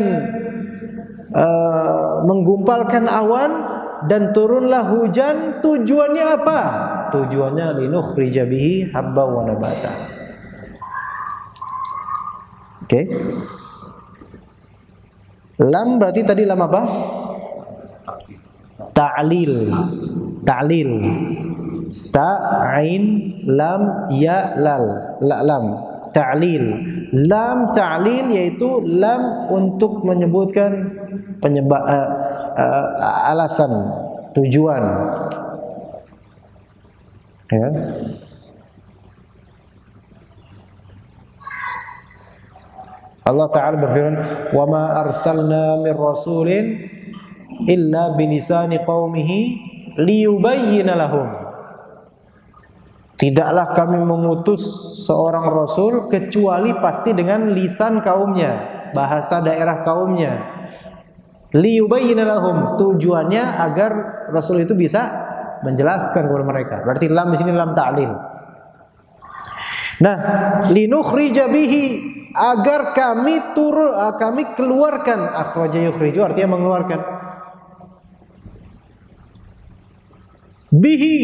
menggumpalkan awan dan turunlah hujan? Tujuannya apa? Tujuannya linukhrija bihi habba wa nabata. Oke. Lam berarti tadi lam apa? Ta'lil. Ta'lil. Ta, ain, lam, ya, lal. La, lam. Ta'lil. Lam ta'lil yaitu lam untuk menyebutkan penyebab, alasan, tujuan. Ya. Allah Ta'ala berfirman, "Wa ma arsalna min rasulin illa bilisani qaumihi liyubayyina lahum." Tidaklah kami mengutus seorang rasul kecuali pasti dengan lisan kaumnya, bahasa daerah kaumnya. Liyubayyina lahum, tujuannya agar rasul itu bisa menjelaskan kepada mereka. Berarti lam di sini lam ta'lil. Nah, linukhrija bihi, agar kami keluarkan. Akhraja yukhriju artinya mengeluarkan. Bihi.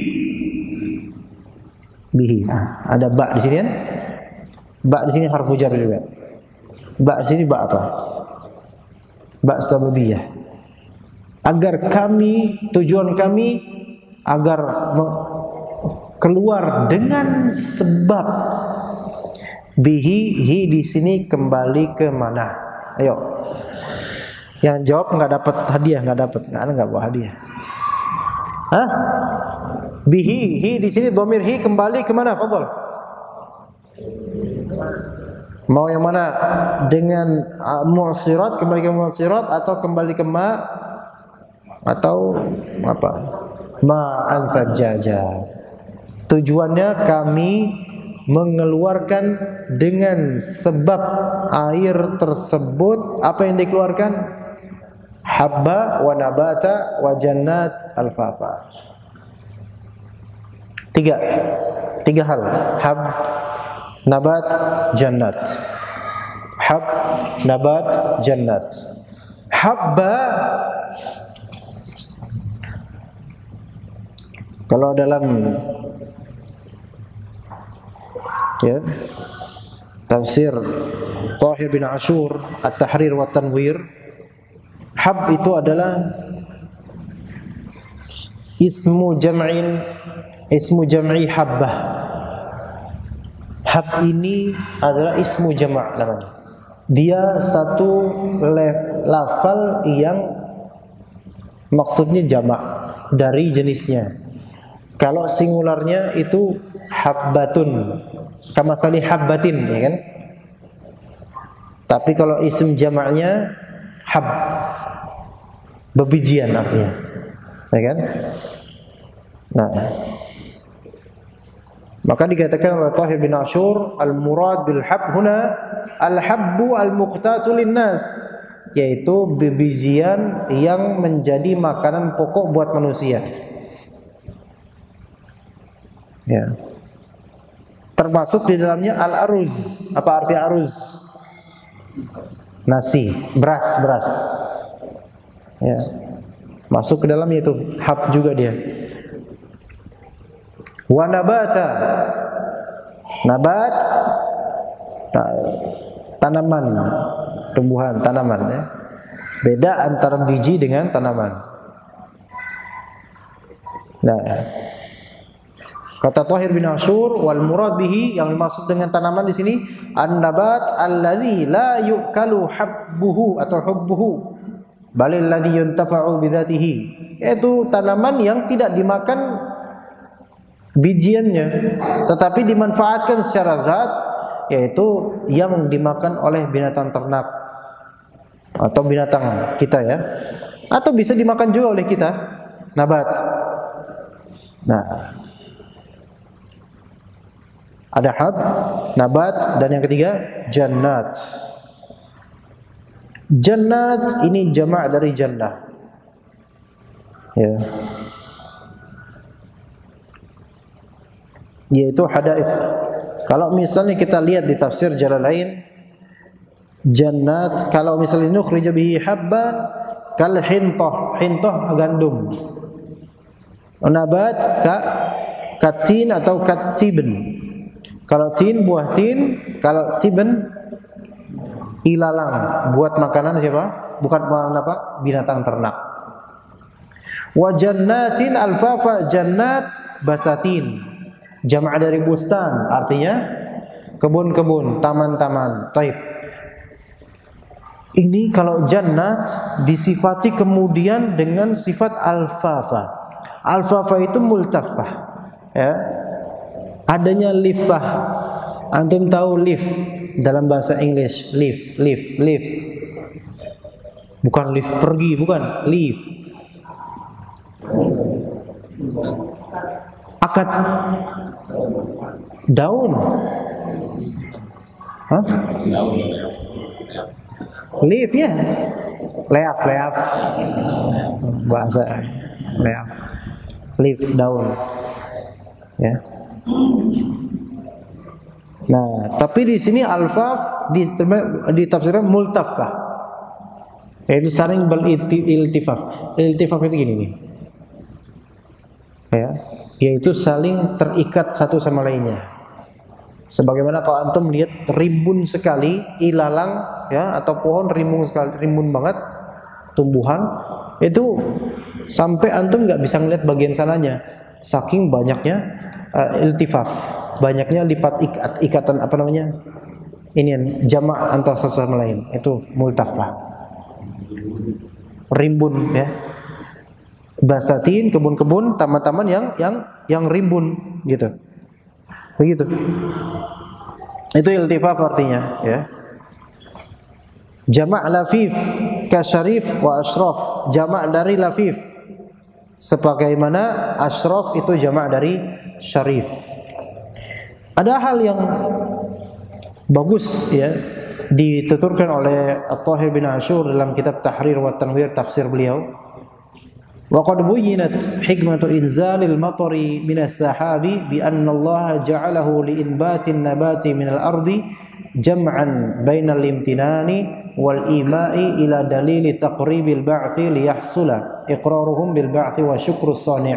Ada ba di sini kan? Ba di sini harfu jar juga. Ba di sini ba apa? Ba sababiyah. Agar kami, tujuan kami agar keluar dengan sebab. Bihi, hi di sini kembali ke mana? Ayo. Yang jawab nggak dapat hadiah, nggak dapat. Anda nggak bawa hadiah. Hah? Bihi, hi di sini dhamir hi kembali ke mana? Fadhal. Mau yang mana? Dengan mu'sirat, kembali ke mu'sirat, atau kembali ke ma, atau apa? Ma'an fajjaja. Tujuannya kami mengeluarkan dengan sebab air tersebut. Apa yang dikeluarkan? Habba wa nabata wa jannat alfafa. Tiga hal. Hab, nabat, jannat. Hab, nabat, jannat. Habba, kalau dalam ya tafsir Thahir bin Ashur At-Tahrir wa Tanwir, hab itu adalah ismu jam'i habbah. Hab ini adalah ismu jama' namanya. Dia satu lafal yang maksudnya jama' dari jenisnya. Kalau singularnya itu habbatun, kamathali habbatin, ya kan? Tapi kalau isim jamaknya hab, bebijian artinya, ya kan? Nah, maka dikatakan oleh Thahir bin Ashur, al-murad bil hab huna al-habbu al-muqtatu lin-nas, yaitu bebijian yang menjadi makanan pokok buat manusia. Ya. Termasuk di dalamnya al-aruz. Apa arti aruz? Nasi, beras. Ya. Masuk ke dalamnya itu hab juga dia. Wa nabata. Nabat tanaman, tumbuhan, tanaman ya. Beda antara biji dengan tanaman. Nah, kata Thahir bin Ashur, wal murad bihi, yang dimaksud dengan tanaman di sini an-nabat alladzi la yu'kalu habbuhu atau hubbuhu, balil ladzi yuntafa'u bidzatihi, yaitu tanaman yang tidak dimakan bijiannya, tetapi dimanfaatkan secara zat, yaitu yang dimakan oleh binatang ternak atau binatang kita ya, atau bisa dimakan juga oleh kita, nabat. Nah, ada hab, nabat, dan yang ketiga jannat. Jannat ini jamak dari jannah. Ya. Yaitu hadaif. Kalau misalnya kita lihat di tafsir Jalalain, jannat kalau misalnya nukhrija bihi habban kal hintah, hintah gandum. Nabat katin atau katiben. Kalau tin buah tin, kalau tiben ilalang, buat makanan siapa? Bukan makanan apa? Binatang ternak. Wa jannatin alfafa, jannat basatin. Jamak dari bustan, artinya kebun-kebun, taman-taman. Taib. Ini kalau jannat disifati kemudian dengan sifat alfafa. Alfafa itu multafah, ya. Adanya lifah. Antum tahu lift dalam bahasa Inggris, lift. Bukan lift pergi, bukan, lift. Akad daun. Hah? Leaf ya. Leaf. Bahasa leaf. Leaf daun. Ya. Nah, tapi di sini alfaf ditafsirkan multafah. Yaitu saling beriltifaf. Iltifaf itu gini nih. Ya, yaitu saling terikat satu sama lainnya. Sebagaimana kalau antum lihat rimbun sekali ilalang ya, atau pohon rimbun banget tumbuhan, itu sampai antum nggak bisa ngelihat bagian sananya, saking banyaknya iltifaf, banyaknya lipat ikatan apa namanya, ini jamak antara satu sama lain, itu multafah, rimbun ya. Basatin, kebun-kebun, taman-taman yang rimbun gitu. Begitu. Itu iltifaf artinya ya. Jamak lafif kasyarif wa asyraf. Jamak dari lafif. Sebagaimana asyraf itu jamak dari syarif. Ada hal yang bagus ya dituturkan oleh At-Tahir bin Ashur dalam kitab Tahrir wa Tanwir tafsir beliau. وقد بينت حكمة إنزال المطر من السحاب بأن الله جعله لإنبات النبات من الأرض جمعا بين الامتنان والإيماء إلى دليل تقريب البعث ليحصل إقرارهم بالبعث وشكر الصانع.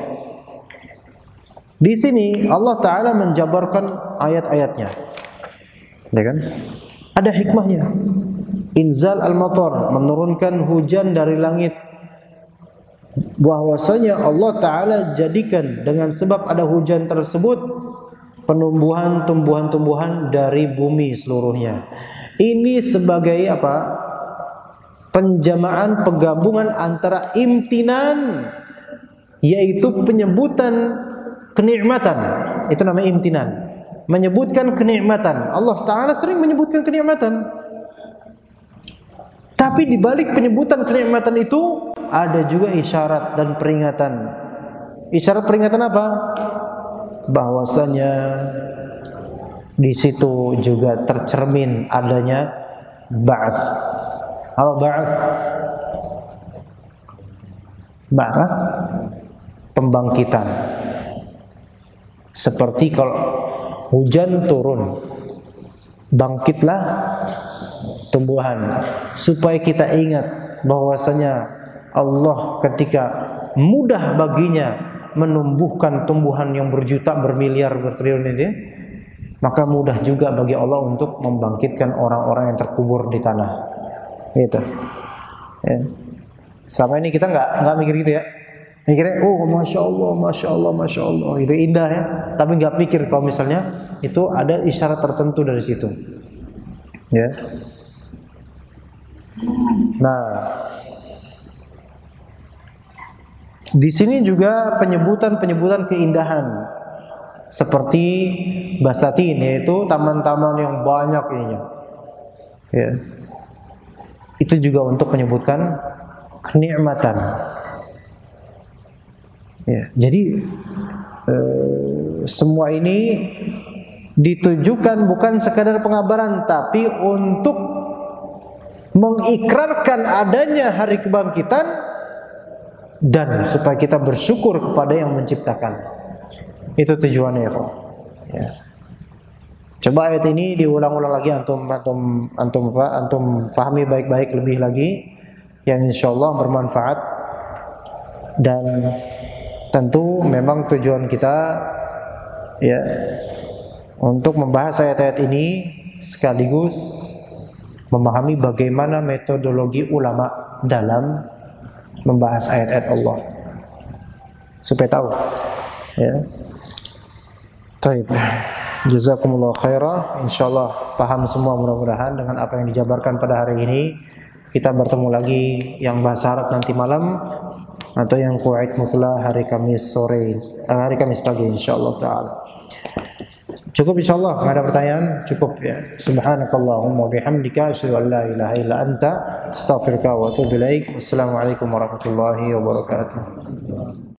Di sini Allah Ta'ala menjabarkan ayat-ayatnya, ya kan? Ada hikmahnya. Inzal al-matar, menurunkan hujan dari langit. Bahwasanya Allah Ta'ala jadikan dengan sebab ada hujan tersebut tumbuhan-tumbuhan dari bumi seluruhnya. Ini sebagai apa? Penjamaan, penggabungan antara imtinan, yaitu penyebutan kenikmatan. Itu namanya imtinan, menyebutkan kenikmatan. Allah Ta'ala sering menyebutkan kenikmatan, tapi di balik penyebutan kenikmatan itu ada juga isyarat dan peringatan. Isyarat peringatan apa? Bahwasanya di situ juga tercermin adanya ba'ats. Apa ba'ats? Ba'ats pembangkitan. Seperti kalau hujan turun, bangkitlah tumbuhan, supaya kita ingat bahwasanya Allah ketika mudah baginya menumbuhkan tumbuhan yang berjuta, bermiliar, bertriliun itu, maka mudah juga bagi Allah untuk membangkitkan orang-orang yang terkubur di tanah. Gitu. Ya. Sama ini kita nggak mikir gitu ya. Mikirnya, oh masya Allah, itu indah ya. Tapi nggak pikir kalau misalnya itu ada isyarat tertentu dari situ. Ya. Nah, Di sini juga penyebutan keindahan seperti basatin, yaitu taman-taman yang banyak ininya. Ya. Itu juga untuk menyebutkan kenikmatan. Ya. Jadi semua ini ditujukan bukan sekadar pengabaran, tapi untuk mengikrarkan adanya hari kebangkitan dan supaya kita bersyukur kepada yang menciptakan. Itu tujuannya ya, Pak. Ya. Coba ayat ini diulang-ulang lagi, antum pahami baik-baik lebih lagi, yang insyaallah bermanfaat. Dan tentu memang tujuan kita ya untuk membahas ayat-ayat ini sekaligus memahami bagaimana metodologi ulama dalam membahas ayat-ayat Allah, supaya tahu ya. Baik, jazakumullah khairah. Insyaallah paham semua mudah-mudahan dengan apa yang dijabarkan pada hari ini. Kita bertemu lagi yang bahasa Arab nanti malam, atau yang Kuwait Mutla hari Kamis pagi insyaallah taala. Cukup insyaallah, enggak ada pertanyaan, cukup ya. Subhanakallahumma bihamdika asyhadu an la ilaha illa anta astaghfiruka wa atubu ilaik. Wassalamualaikum warahmatullahi wabarakatuh.